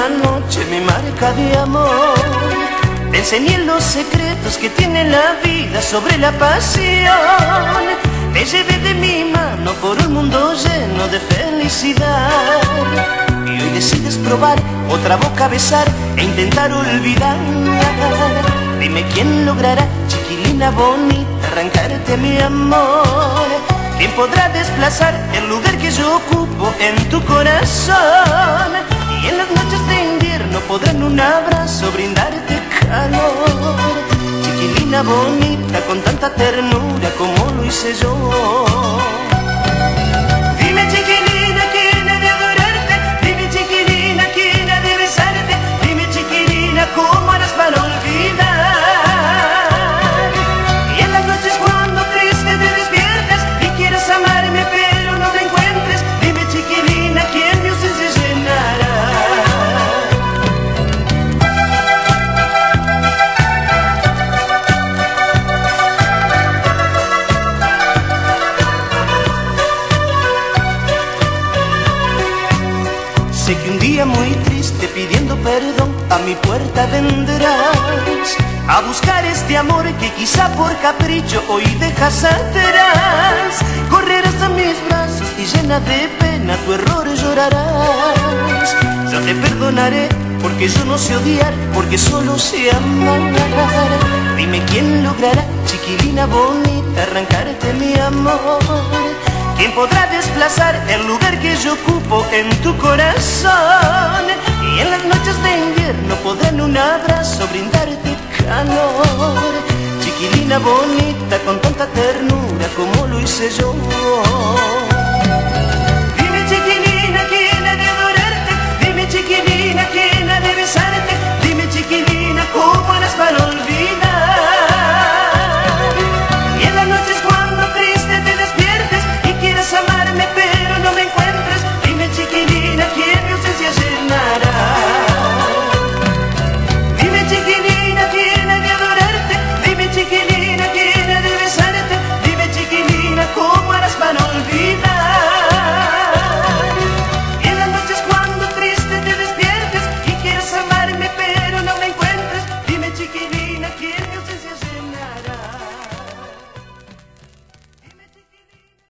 la noche me marca de amor. Te enseñé los secretos que tiene la vida sobre la pasión. Te llevé de mi mano por un mundo lleno de felicidad. Y hoy decides probar otra boca a besar e intentar olvidar. Dime quién logrará, chiquilina bonita, arrancarte mi amor. ¿Quién podrá desplazar el lugar que yo ocupo en tu corazón? Y en las noches de invierno podrá en un abrazo brindarte calor. Chiquilina bonita, con tanta ternura como lo hice yo. Dime chiquilina, ¿quién ha de adorarte? Dime chiquilina, ¿quién ha de besarte? Dime chiquilina, ¿cómo harás para olvidar? Y en las noches cuando triste te despiertas y quieres amarme pero no me encuentres, dime chiquilina, ¿quién Dios se llenará? Sé que un día muy triste pidiendo perdón a mi puerta vendrás a buscar este amor que quizá por capricho hoy dejas atrás. Correrás a mis brazos y llena de pena tu error llorarás. Yo te perdonaré porque yo no sé odiar, porque solo sé amar. Dime quién logrará, chiquilina bonita, arrancarte mi amor. ¿Quién podrá desplazar el lugar que yo ocupo en tu corazón? Y en las noches de invierno podré en un abrazo brindarte calor. Chiquilina bonita, con tanta ternura como lo hice yo.